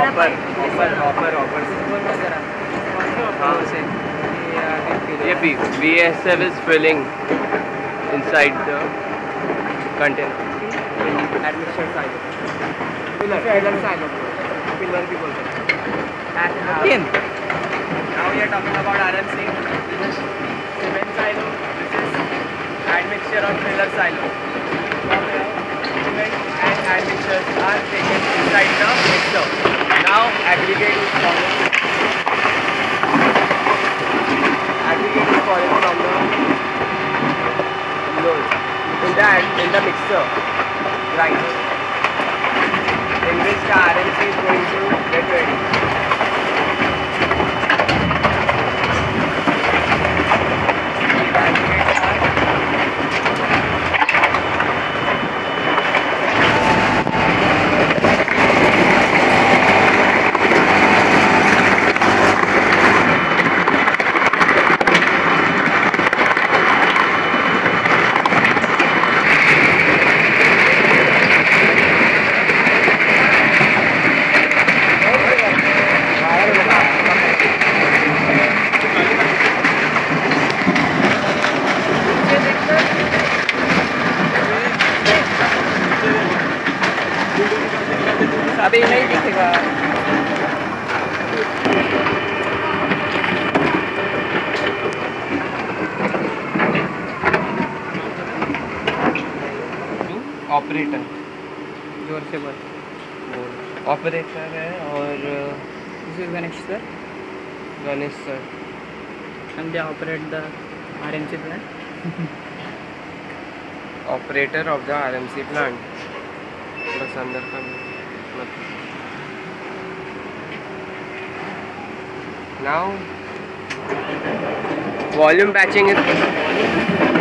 ये VSF is filling inside the container. Admixture silo. Pillar silo. Pillar भी बोलते हैं. Now we are talking about RMC. This is cement silo. This is admixture or filler silo. Cement and admixtures are taken inside the mixer. Now aggregate is followed. Aggregate is followed from the load. In the mixer grind, in which the RMC is going to get ready. अभी नहीं दिखेगा. Operator जोर से बोल. Operator है और this is Ganesh sir. And they operate the RMC plant. Operator of the RMC plant. बस अंदर का now volume batching is